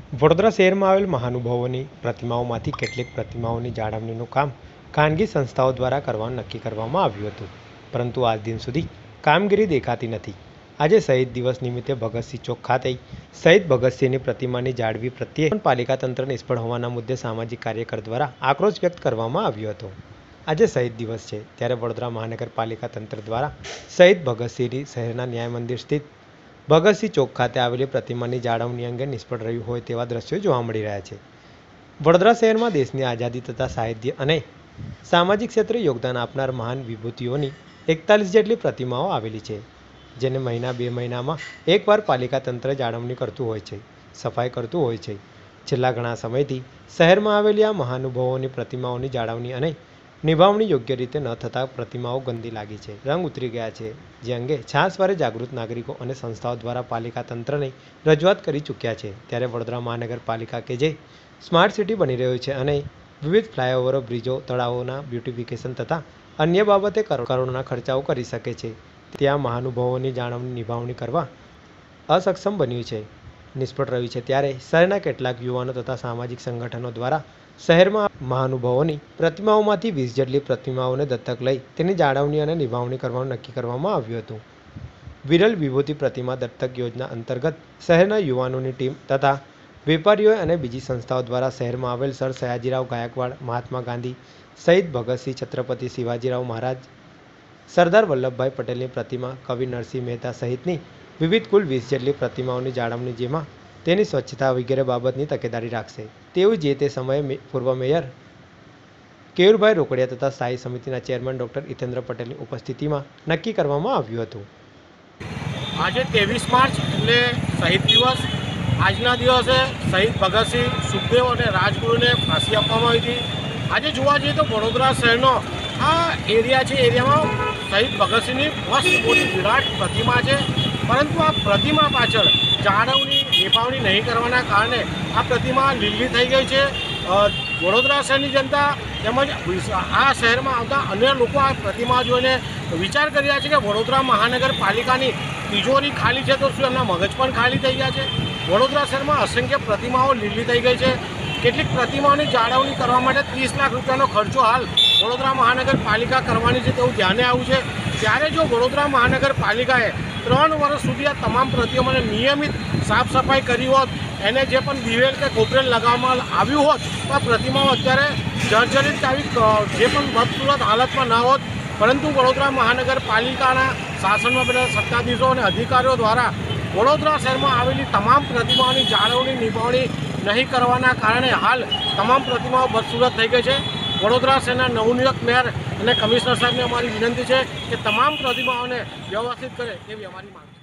વડોદરા શહેરમાં આવેલ મહાનુભાવોની પ્રતિમાઓમાંથી કેટલીક પ્રતિમાઓની જાળવણીનું કામ ખાનગી સંસ્થાઓ દ્વારા કરવાનું નક્કી કરવામાં આવ્યું હતું, પરંતુ આજ દિન સુધી કામગીરી દેખાતી નથી. આજે શહીદ દિવસ નિમિત્તે ભગતસિંહ ચોક ખાતે શહીદ ભગતસિંહની પ્રતિમાની જાળવણી પ્રત્યે પણ પાલિકા તંત્ર નિષ્ફળ હોવાના મુદ્દે સામાજિક કાર્યકર દ્વારા આક્રોશ વ્યક્ત કરવામાં આવ્યો હતો. આજે શહીદ દિવસ છે, ત્યારે વડોદરા મહાનગરપાલિકા તંત્ર દ્વારા શહીદ ભગતસિંહની શહેરના ન્યાય મંદિર સ્થિત ભગતસિંહ ચોક ખાતે આવેલી પ્રતિમાની જાળવણી અંગે નિષ્ફળ રહ્યું હોય તેવા દ્રશ્યો જોવા મળી રહ્યા છે. વડોદરા શહેરમાં દેશની આઝાદી તથા સાહિત્ય અને સામાજિક ક્ષેત્રે યોગદાન આપનાર મહાન વિભૂતિઓની 41 જેટલી પ્રતિમાઓ આવેલી છે, જેને મહિના બે મહિનામાં એકવાર પાલિકા તંત્ર જાળવણી કરતું હોય છે, સફાઈ કરતું હોય છે. છેલ્લા ઘણા સમયથી શહેરમાં આવેલી આ મહાનુભાવોની પ્રતિમાઓની જાળવણી અને નિભાવણી યોગ્ય રીતે ન થતાં પ્રતિમાઓ ગંદી લાગી છે, રંગ ઉતરી ગયા છે, જે અંગે છાસવારે જાગૃત નાગરિકો અને સંસ્થાઓ દ્વારા પાલિકા તંત્રને રજૂઆત કરી ચૂક્યા છે. ત્યારે વડોદરા મહાનગરપાલિકા કે જે સ્માર્ટ સિટી બની રહ્યું છે અને વિવિધ ફ્લાયઓવરો, બ્રિજો, તળાવોના બ્યુટિફિકેશન તથા અન્ય બાબતે કરોડોના ખર્ચાઓ કરી શકે છે, ત્યાં મહાનુભાવોની જાળવણી નિભાવણી કરવા અસક્ષમ બન્યું છે, નિષ્ફળ રહ્યું છે. ત્યારે શહેરના કેટલાક યુવાનો તથા સામાજિક સંગઠનો દ્વારા શહેરમાં મહાનુભાવોની પ્રતિમાઓમાંથી 20 જેટલી પ્રતિમાઓને દત્તક લઈ તેની જાળવણી અને નિભાવણી કરવાનું નક્કી કરવામાં આવ્યું હતું. વિરલ વિભૂતિ પ્રતિમા દત્તક યોજના અંતર્ગત શહેરના યુવાનોની ટીમ તથા વેપારીઓ અને બીજી સંસ્થાઓ દ્વારા શહેરમાં આવેલ સર સયાજીરાવ ગાયકવાડ, મહાત્મા ગાંધી, શહીદ ભગતસિંહ, છત્રપતિ શિવાજીરાવ મહારાજ, સરદાર વલ્લભભાઈ પટેલની પ્રતિમા, કવિ નરસિંહ મહેતા સહિતની વિવિધ કુલ 20 જેટલી પ્રતિમાઓની જાળવણી, જેમાં તેની સ્વચ્છતા વગેરે બાબતની તકેદારી રાખશે તેવું જે તે સમયે પૂર્વ મેયર કેયુરભાઈ રોકડિયા તથા સ્થાયી સમિતિના ચેરમેન ડોક્ટર હિતેન્દ્ર પટેલની ઉપસ્થિતિમાં નક્કી કરવામાં આવ્યું હતું. આજે 23 માર્ચ એટલે શહીદ દિવસ. આજના દિવસે શહીદ ભગતસિંહ, સુખદેવ અને રાજગુરુને ફાંસી આપવામાં આવી હતી. આજે જોવા જઈએ તો વડોદરા શહેરનો આ એરિયા છે, એરિયામાં શહીદ ભગતસિંહની મસ્ત મોટી વિરાટ પ્રતિમા છે, પરંતુ આ પ્રતિમા પાછળ જાળવણી નિભાવણી નહીં કરવાના કારણે આ પ્રતિમા લીલી થઈ ગઈ છે. વડોદરા શહેરની જનતા તેમજ આ શહેરમાં આવતા અન્ય લોકો આ પ્રતિમા જોઈને વિચાર કરી રહ્યા છે કે વડોદરા મહાનગરપાલિકાની તિજોરી ખાલી છે, તો શું એમના મગજ પણ ખાલી થઈ ગયા છે? વડોદરા શહેરમાં અસંખ્ય પ્રતિમાઓ લીલી થઈ ગઈ છે. કેટલીક પ્રતિમાઓની જાળવણી કરવા માટે 30 લાખ રૂપિયાનો ખર્ચો હાલ વડોદરા મહાનગરપાલિકા કરવાની છે તેવું ધ્યાને આવ્યું છે. ત્યારે જો વડોદરા મહાનગરપાલિકાએ 3 વર્ષ સુધી આ તમામ પ્રતિમાઓને નિયમિત સાફ સફાઈ કરી હોત, એને જે પણ દિવેલ કે કોપરેલ લગાવવામાં આવ્યું હોત, તો આ પ્રતિમાઓ અત્યારે જર્જરિત આવી જે પણ બદસૂરત હાલતમાં ન હોત. પરંતુ વડોદરા મહાનગરપાલિકાના શાસનમાં બધા સત્તાધીશો અને અધિકારીઓ દ્વારા વડોદરા શહેરમાં આવેલી તમામ પ્રતિમાઓની જાળવણી નિભાવણી નહીં કરવાના કારણે હાલ તમામ પ્રતિમાઓ બદસૂરત થઈ ગઈ છે. વડોદરા શહેરના નવનિયુક્ત મેયર અને કમિશનર સાહેબને અમારી વિનંતી છે કે તમામ પ્રતિમાઓને વ્યવસ્થિત કરે તેવી અમારી માંગ છે.